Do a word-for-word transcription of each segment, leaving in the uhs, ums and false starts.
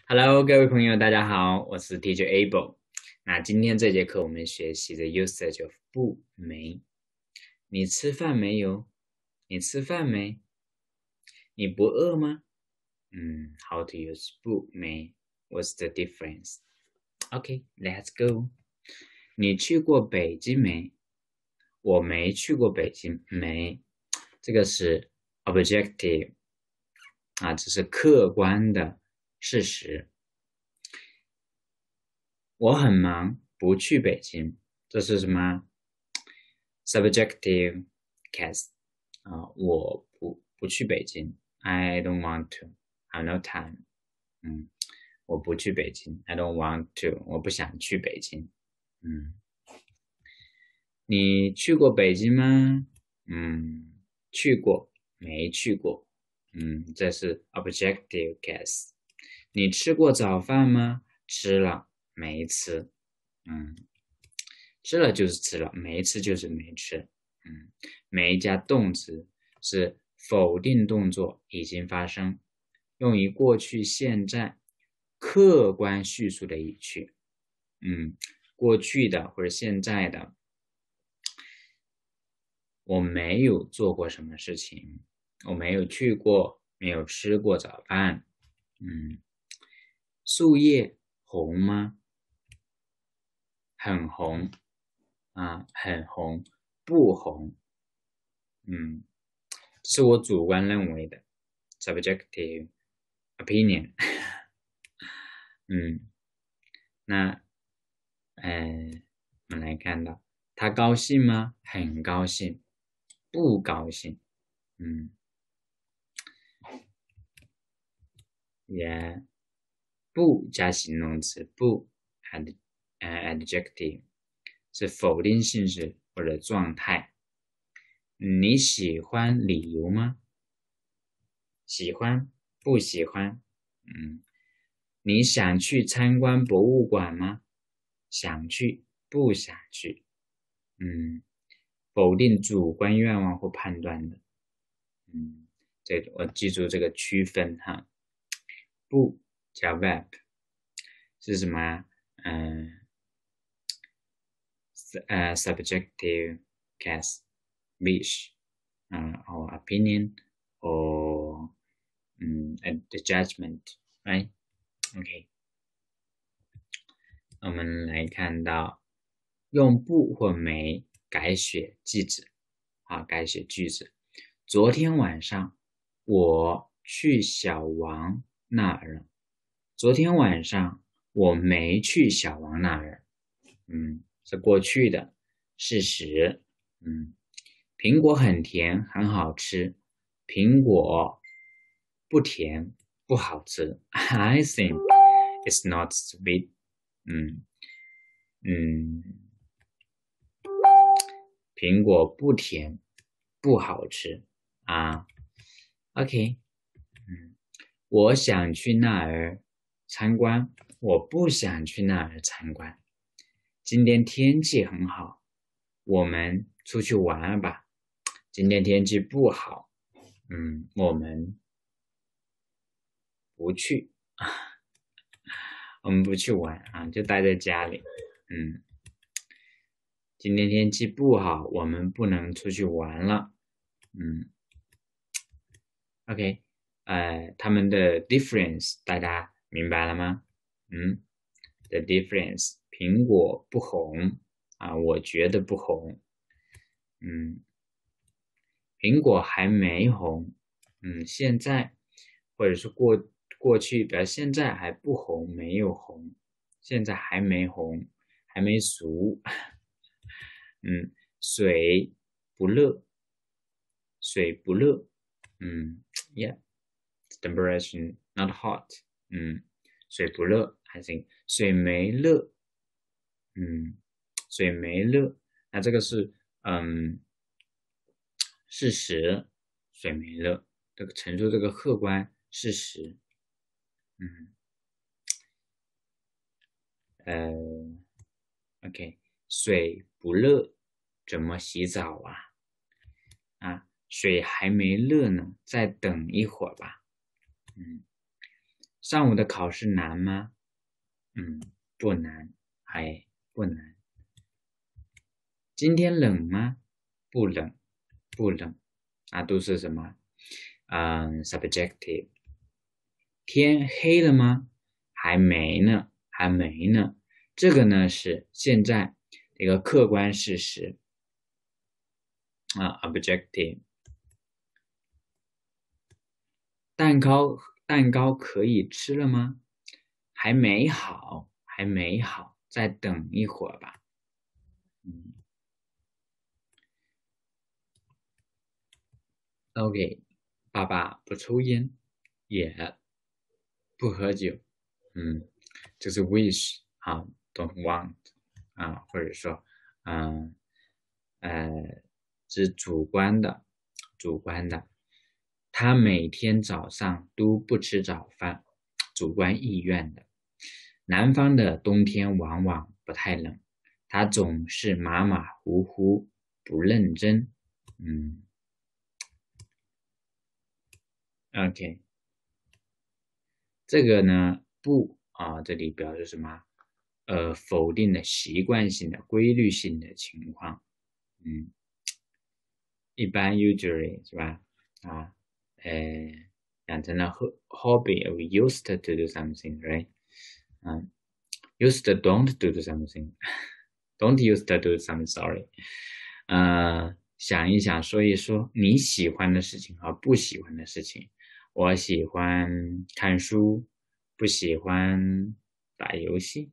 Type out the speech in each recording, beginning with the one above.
Hello，各位朋友，大家好，我是 Teacher Abel。那今天这节课我们学习的 usage of 不没。你吃饭没有？你吃饭没？你不饿吗？嗯，How to use 不没 ？What's the difference? Okay, let's go. 你去过北京没？我没去过北京，没。这个是 objective 啊，这是客观的事实。我很忙，不去北京。这是什么 subjective case 啊？我不不去北京。I don't want to. I have no time. 嗯，我不去北京。I don't want to. 我不想去北京。嗯，你去过北京吗？嗯，去过，没去过。嗯，这是 objective case。你吃过早饭吗？吃了，没吃。嗯，吃了就是吃了，没吃就是没吃。嗯，没加动词是否定动作已经发生，用于过去现在客观叙述的语句。嗯，过去的或者现在的，我没有做过什么事情，我没有去过，没有吃过早饭。嗯，树叶红吗？很红啊，很红，不红。嗯，是我主观认为的 subjective opinion。嗯，那呃，我们来看到他高兴吗？很高兴，不高兴。嗯，也不加形容词，不 ad 呃 adjective 是否定性质或者状态。你喜欢理由吗？喜欢，不喜欢。嗯，你想去参观博物馆吗？想去，不想去。嗯，否定主观愿望或判断的。嗯，这个我记住这个区分哈。不加 verb 是什么？嗯，呃，subjective case wish 嗯 or opinion or 嗯 the judgment right OK 我们来看到用不或没改写句子啊改写句子昨天晚上我去小王那儿了昨天晚上我没去小王那儿嗯是过去的事实嗯苹果很甜，很好吃。苹果不甜，不好吃。I think it's not sweet. 嗯嗯，苹果不甜，不好吃啊。OK，嗯，我想去那儿参观，我不想去那儿参观。今天天气很好，我们出去玩吧。今天天气不好，嗯，我们不去，我们不去玩啊，就待在家里。嗯，今天天气不好，我们不能出去玩了。嗯，OK，呃，他们的 difference 大家明白了吗？嗯，the difference，苹果不红啊，我觉得不红。嗯，苹果还没红。嗯，现在或者是过过去，比如现在还不红，没有红，现在还没红，还没熟。嗯，水不热，水不热。嗯，yeah，temperature not hot。嗯，水不热，I think 水没热。嗯，水没热，那这个是嗯事实，水没热，这个陈述这个客观事实。嗯，呃，OK，水不热，怎么洗澡啊？啊，水还没热呢，再等一会儿吧。嗯， 上午的考试难吗？嗯，不难，还不难。今天冷吗？不冷，不冷。啊，都是什么？嗯 ，subjective。天黑了吗？还没呢，还没呢。这个呢是现在一个客观事实啊 ，objective。蛋糕蛋糕可以吃了吗？还没好，还没好，再等一会儿吧。嗯，OK，爸爸不抽烟，也不喝酒。嗯，这是 wish 啊，don't want 啊，或者说，嗯呃，是主观的，主观的。他每天早上都不吃早饭，主观意愿的。南方的冬天往往不太冷，他总是马马虎虎，不认真。嗯，OK，这个呢，不啊，这里表示什么？呃，否定的习惯性的、规律性的情况。嗯，一般 usually 是吧？啊，呃，养成了 hobby，we used to do something，right？嗯，used don't do something，don't used to do something，sorry。呃，想一想，说一说你喜欢的事情和不喜欢的事情。我喜欢看书，不喜欢打游戏。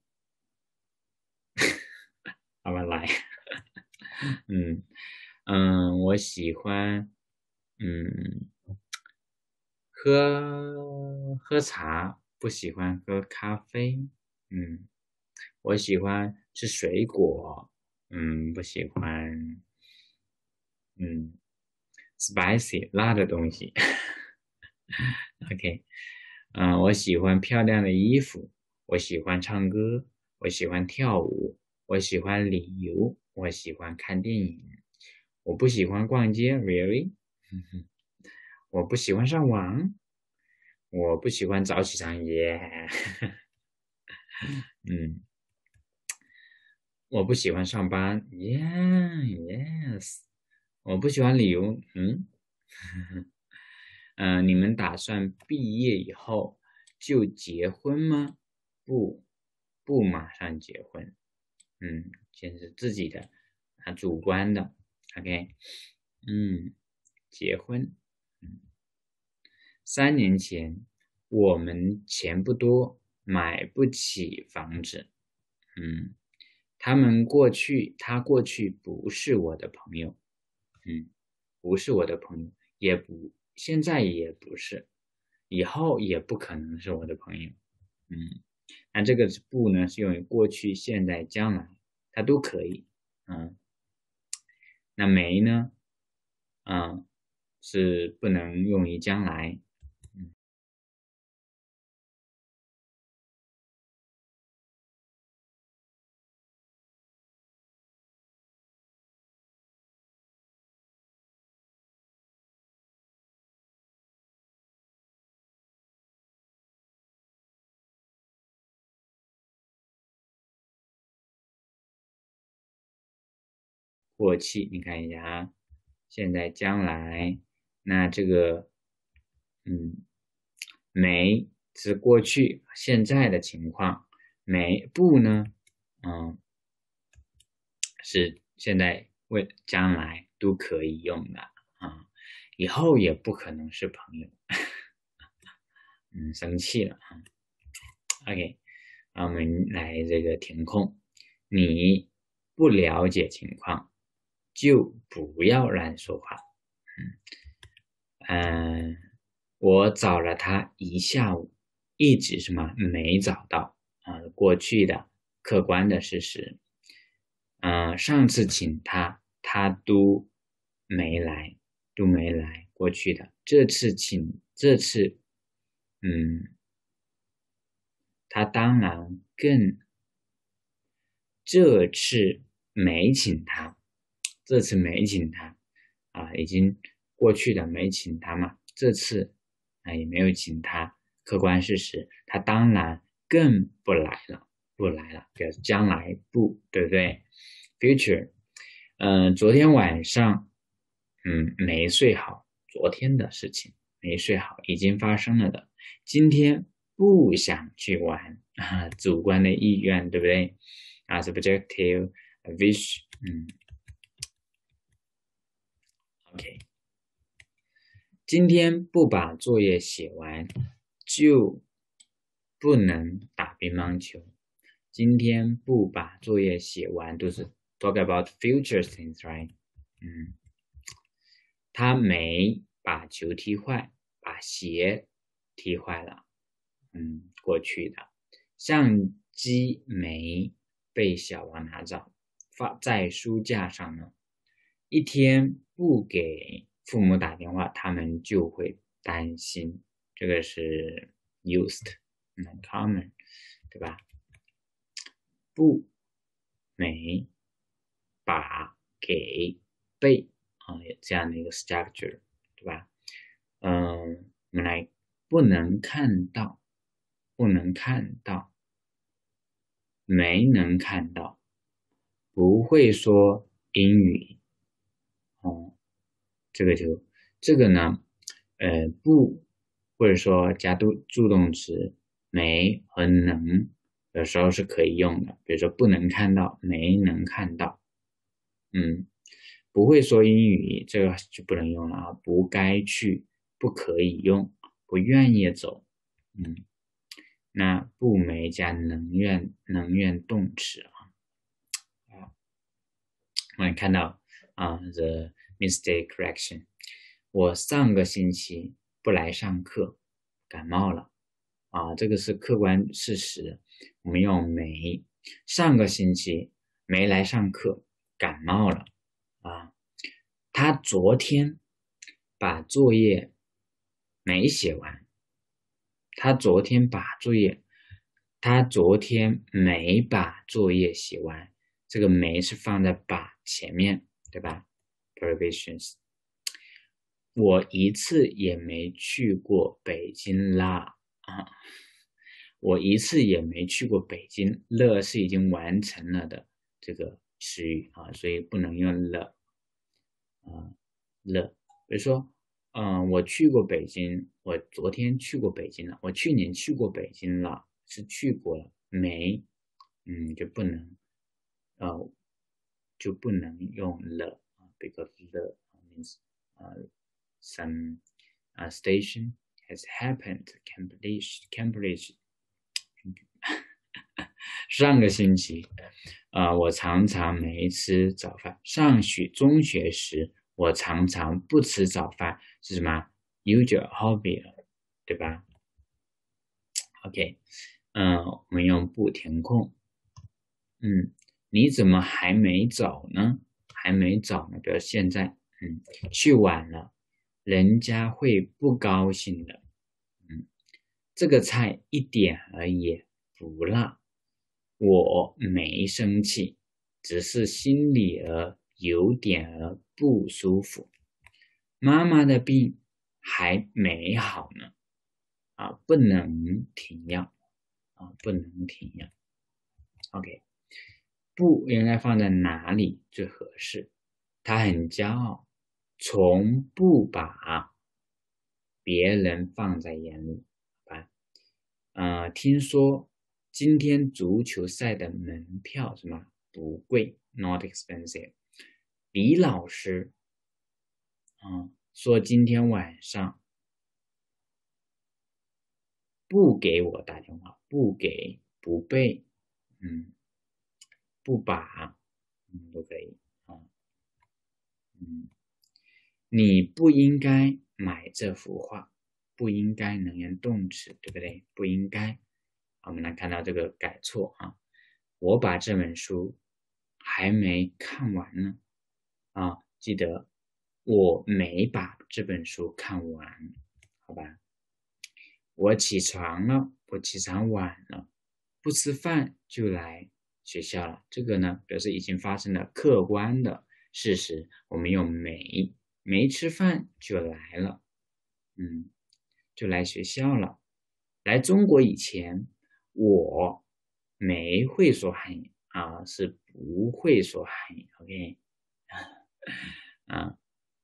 好吧，来，嗯嗯，我喜欢嗯喝喝茶，不喜欢喝咖啡。嗯，我喜欢吃水果，嗯，不喜欢嗯 spicy 辣的东西。OK，嗯，我喜欢漂亮的衣服，我喜欢唱歌，我喜欢跳舞，我喜欢旅游，我喜欢看电影，我不喜欢逛街，really，我不喜欢上网，我不喜欢早起上夜，嗯，我不喜欢上班，yeah，yes，我不喜欢旅游，嗯，嗯、呃你们打算毕业以后就结婚吗？不，不马上结婚。嗯，先是自己的啊，主观的，OK，嗯，结婚，嗯，三年前我们钱不多，买不起房子，嗯，他们过去，他过去不是我的朋友，嗯，不是我的朋友，也不，现在也不是，以后也不可能是我的朋友，嗯，那这个不呢是用于过去、现在、将来，它都可以，嗯，那没呢，嗯，是不能用于将来，嗯，过去你看一下啊，现在、将来，那这个，嗯，没是过去、现在的情况，没不呢，嗯。是现在为将来都可以用的啊，以后也不可能是朋友。嗯，生气了啊。OK，那我们来这个填空，你不了解情况就不要乱说话。嗯，我找了他一下午，一直什么没找到啊，过去的客观的事实。嗯，上次请他，他都没来，都没来，过去的。这次请，这次，嗯，他当然更，这次没请他，这次没请他，啊，已经过去的没请他嘛，这次啊也没有请他， 客观事实，他当然更不来了，不来了，表示将来不，对不对 ？Future， 嗯、呃，昨天晚上，嗯，没睡好，昨天的事情没睡好，已经发生了的。今天不想去玩啊，主观的意愿，对不对？啊 ，subjective wish， 嗯 ，OK。今天不把作业写完，就不能打乒乓球。今天不把作业写完，都是 talk about future things, right？ 嗯，他没把球踢坏，把鞋踢坏了。嗯，过去的。相机没被小王拿走，放在书架上呢。一天不给父母打电话，他们就会担心。这个是 used， 嗯 common， 对吧？不没把给被啊，这样的一个 structure， 对吧？嗯，我们来不能看到，不能看到，没能看到，不会说英语。哦，这个就这个呢，呃，不，或者说加助助动词没和能，有时候是可以用的。比如说不能看到，没能看到，嗯，不会说英语，这个就不能用了啊。不该去，不可以用，不愿意走，嗯，那不没加能愿能愿动词啊。啊，我们看到啊，the mistake correction。我上个星期不来上课，感冒了啊，这个是客观事实。我们用没，上个星期没来上课，感冒了啊。他昨天把作业没写完，他昨天把作业，他昨天没把作业写完。这个没是放在把前面，对吧 ？Prohibitions。我一次也没去过北京啦啊！我一次也没去过北京，了是已经完成了的这个词语啊，所以不能用了啊了。比如说，嗯、呃，我去过北京，我昨天去过北京了，我去年去过北京了，是去过了，没，嗯，就不能，呃，就不能用了啊，because the means 啊。Some uh, station has happened. Cambridge, Cambridge 上个星期，啊、呃，我常常没吃早饭。上学中学时，我常常不吃早饭，是什么 ？Usual hobby 了，对吧 ？OK， 嗯、呃，我们用不填空。嗯，你怎么还没走呢？还没走呢，比如现在，嗯，去晚了。人家会不高兴的。嗯，这个菜一点而已，不辣。我没生气，只是心里儿有点儿不舒服。妈妈的病还没好呢，啊，不能停药，啊，不能停药。OK，不应该放在哪里最合适？他很骄傲，从不把别人放在眼里，好吧？呃，听说今天足球赛的门票什么不贵 ，not expensive。李老师，啊、呃，说今天晚上不给我打电话，不给，不被，嗯，不把，嗯，都可以啊，嗯，你不应该买这幅画。不应该能用动词，对不对？不应该。我们来看到这个改错啊，我把这本书还没看完呢啊，记得我没把这本书看完，好吧？我起床了，我起床晚了，不吃饭就来学校了。这个呢，表示已经发生了客观的事实，我们用没，没吃饭就来了，嗯。就来学校了。 来中国以前，我没会说汉语啊，是不会说汉语。OK， 啊，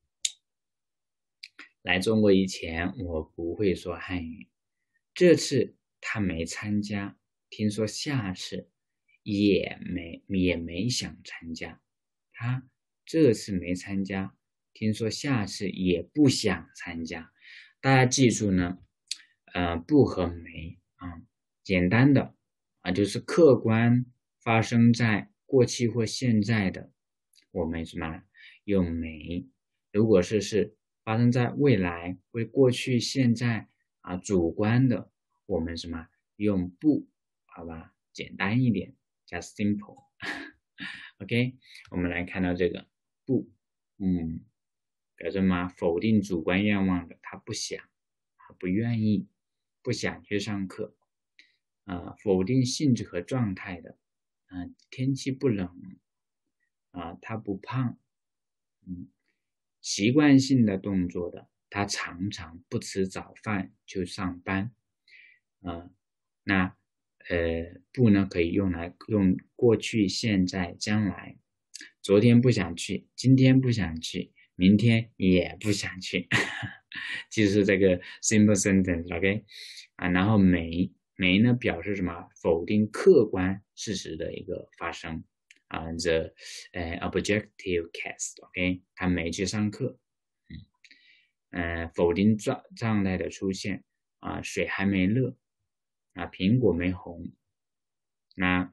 来中国以前我不会说汉语。这次他没参加，听说下次也没也没想参加。他这次没参加，听说下次也不想参加。大家记住呢，呃，不和没啊，简单的啊，就是客观发生在过去或现在的，我们什么用没。如果是是发生在未来或过去现在啊，主观的，我们什么用不，好吧，简单一点 ，just simple 。OK， 我们来看到这个不，嗯，表示嘛否定主观愿望的，他不想，他不愿意，不想去上课。啊、否定性质和状态的，啊、天气不冷，啊、他不胖，嗯，习惯性的动作的，他常常不吃早饭就上班。啊、那呃不呢可以用来用过去、现在、将来。昨天不想去，今天不想去，明天也不想去。就是这个 simple sentence，OK， 啊，然后没没呢表示什么？否定客观事实的一个发生啊，the 呃 objective case，OK， 他没去上课，嗯，呃，否定状状态的出现啊，水还没热啊，苹果没红，那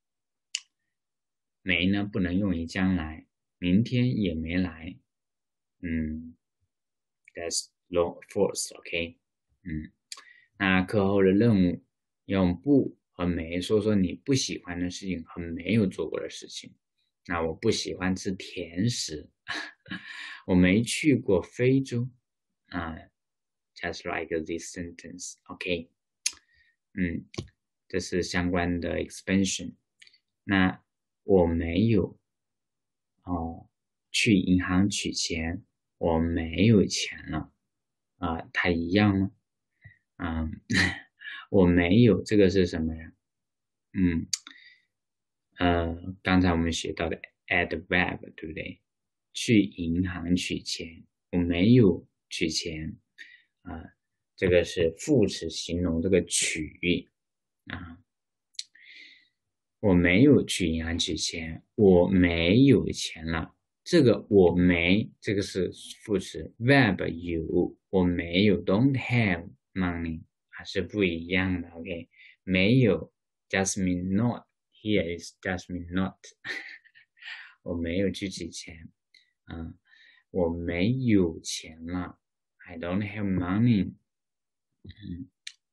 没呢不能用于将来，明天也没来，嗯 ，that's long false，OK， 嗯，那课后的任务用不和没说说你不喜欢的事情和没有做过的事情。那我不喜欢吃甜食，我没去过非洲啊，just like this sentence，OK， 嗯，这是相关的 expansion。那我没有哦去银行取钱，我没有钱了啊，它一样吗？嗯，我没有，这个是什么呀？嗯，呃，刚才我们学到的 adverb， 对不对？去银行取钱，我没有取钱啊，这个是副词形容这个取啊。我没有去银行取钱，我没有钱了。这个我没，这个是副词 verb 有，我没有 don't have money 还是不一样的 ，OK， 没有 just mean not， here is just mean not 我没有去取钱，嗯，我没有钱了 I don't have money， 嗯，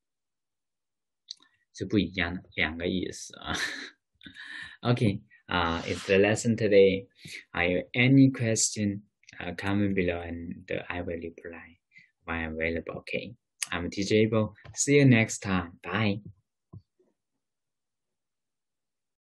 是不一样的两个意思啊。Okay, uh, it's the lesson today. Are you any question? Uh, comment below and uh, I will reply when available. Okay, I'm Teacher Abel. See you next time. Bye.